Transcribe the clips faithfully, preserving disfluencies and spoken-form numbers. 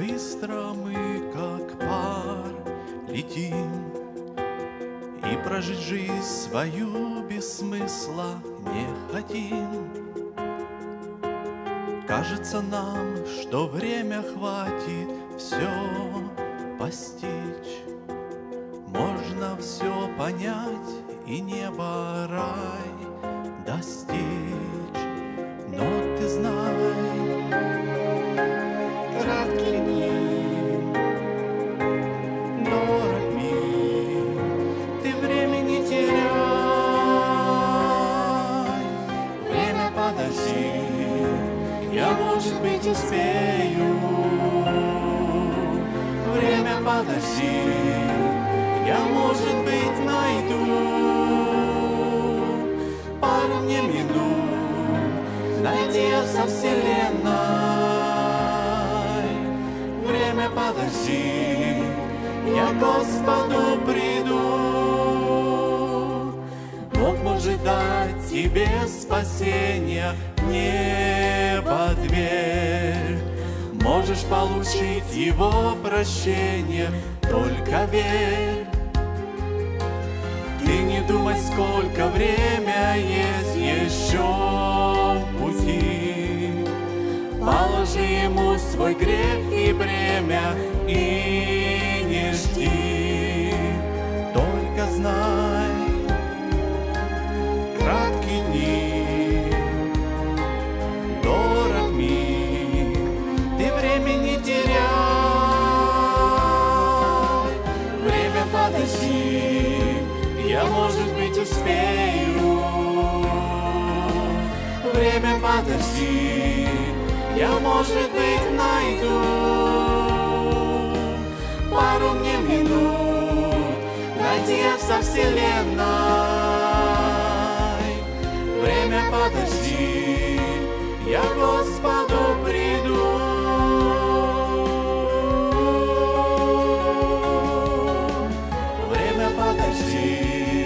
Быстро мы, как пар, летим, и прожить жизнь свою без смысла не хотим. Кажется нам, что время хватит все постичь. Можно все понять и небо, рай достичь. Но ты знай, краткий дни, дорог мир, ты времени теряй. Время подожди, я, может быть, успею. Время подожди, я, может быть, найду пару мне минут, найдется вселенной. Время подожди, я к Господу приду. Бог может дать тебе спасение, небо дверь. Можешь получить Его прощение, только верь. Ты не думай, сколько время есть еще в пути. Положи Ему свой грех и бремя и не жди. Только знай, краткие дни, дорог мир, ты времени теряй. Время подожди, я, может быть, успею. Время подожди, я, может быть, найду пару мне минут, найдется вселенной. Время подожди, я к Господу приду. Время подожди.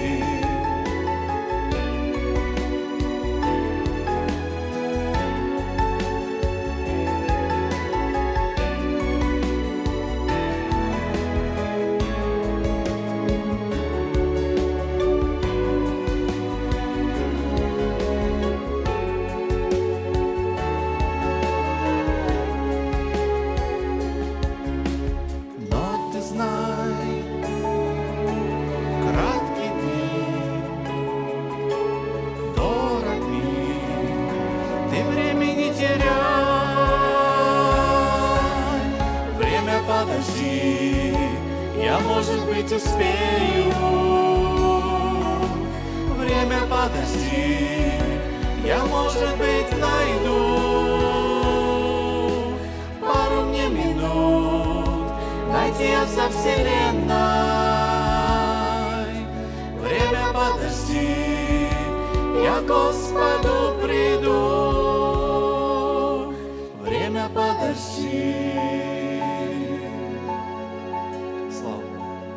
Подожди, я, может быть, успею. Время подожди, я, может быть, найду пару мне минут, найдется вселенной. Время подожди, я к Господу приду.